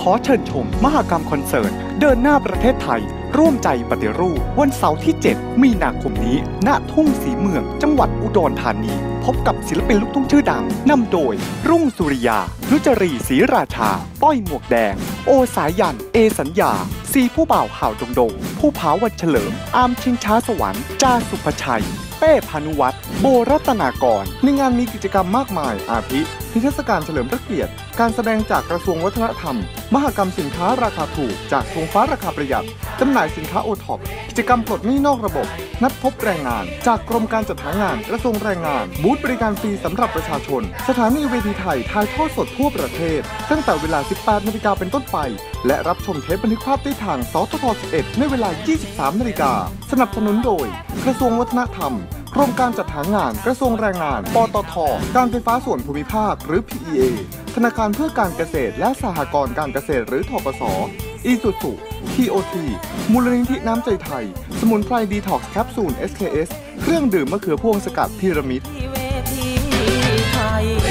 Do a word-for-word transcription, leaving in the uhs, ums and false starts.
อเชิญชมมหกรรมคอนเสิร์ตเดินหน้าประเทศไทยร่วมใจปฏิรูปวันเสาร์ที่เจ็ดมีนาคมนี้ณทุ่งศรีเมืองจังหวัดอุดรธานีพบกับศิลปินลูกทุ่งชื่อดังนำโดยรุ่งสุริยานุจรีศรีราชาต้อยหมวกแดงโอสายันเอสัญญาซีผู้บ่าวข่าวดงดงผู้ผาวันเฉลิมอาร์มชิงช้าสวรรค์จ้าสุภชัยเป้พานุวัฒน์โบรัตนากรในงานมีกิจกรรมมากมายอาทินิทรรศการเฉลิมพระเกียรติการแสดงจากกระทรวงวัฒนธรรมมหกรรมสินค้าราคาถูกจากธงฟ้าราคาประหยัดจำหน่ายสินค้าโอท็อปกิจกรรมปลดหนี้นอกระบบนัดพบแรงงานจากกรมการจัดหางานกระทรวงแรงงานบูธบริการฟรีสำหรับประชาชนสถานีเวทีไทยถ่ายทอดสดทั่วประเทศตั้งแต่เวลา สิบแปดนาฬิกาเป็นต้นไปและรับชมเทปบันทึกภาพได้ทางสททสิบเอ็ดในเวลา ยี่สิบสามนาฬิกาสนับสนุนโดยกระทรวงวัฒนธรรมกรมการจัดหางานกระทรวงแรงงานปตท.การไฟฟ้าส่วนภูมิภาคหรือ พี อี เอ ธนาคารเพื่อการเกษตรและสหกรณ์การเกษตรหรือธปส.อีซูซู ที โอ ที มูลนิธิน้ำใจไทยสมุนไพรดีท็อกซ์แคปซูล เอส เค เอส เครื่องดื่มมะเขือพวงสกัดพีระมิด